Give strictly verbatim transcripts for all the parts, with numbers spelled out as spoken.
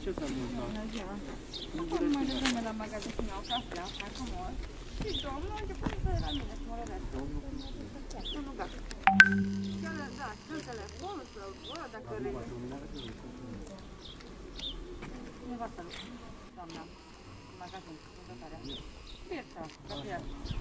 Ce s-a întâmplat? Bună ziua! Acum mai devreme la magazin iau cafea, mai comod. Și domnul a început să la mine, să mă lovească. Domnul Gaș. Da, sunt telefonul, să văd dacă le... Nevasta lui, doamna, în magazin, vânzătoarea. Pirța, cafea.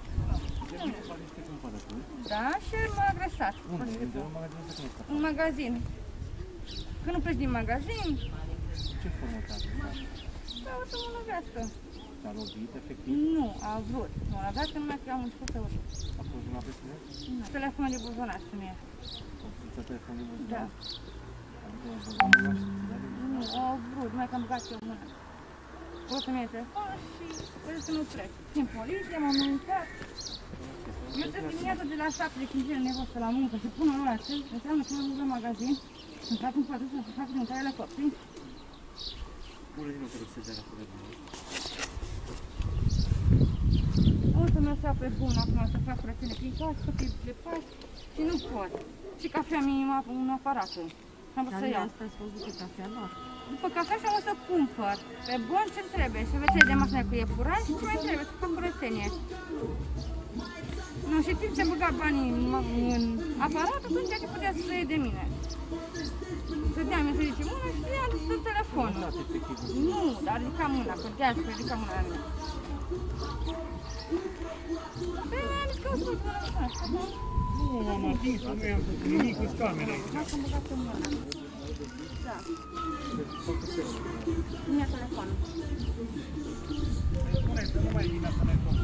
Da, și m-a agresat. În magazin. Când nu pleci din magazin... Ce formă ta? Vreau să mă lovească. Te-a lovit, efectiv? Nu, a vrut. Mă lovească numai că am început să urc. A fost una pe tine? Nu, telefonul de buzonar să nu e. A fost telefonul de buzonar? Da. Adică buzonul ăla și ți-a dat? Nu, a vrut, numai că am băgat eu mâna. O să-mi iei telefonul și vreau să nu plec. În poliție, m-am mâncat. Eu trebuie dimineața de la șapte de când vine nevastă la muncă și până la ora cinci, înseamnă că mă duc la magazin, îmi fac un produs, să fac mâncare la copii. Bună zi, mă te rog să dea la colegul meu. O să mă iau pe bun acum să fac curățenie prin casă, să fie de pași și nu pot. Și cafea minima un aparat. Am vrut să iau. Asta ați văzut pe cafea lor? După cafea și am să cumpăr. Pe bun ce-mi trebuie. Și vețele de mașină cu iepuran și ce mai trebuie să fac curățenie. Nu, și timp ce băga banii în, în aparat, atunci ce putea să iei de mine. Să dea mi să zice mână și i-am dus tot telefonul. Nu, dar ridica mâna, că de-aia să ridica mâna la mine. Păi, am zis că o să mă spun așa. Nu am atins, nu i-am făcut nimic cu camera aici. Hai să-mi băgat în mână. Da. Nu-mi ia telefonul. Spune să nu mai vină să ne facă.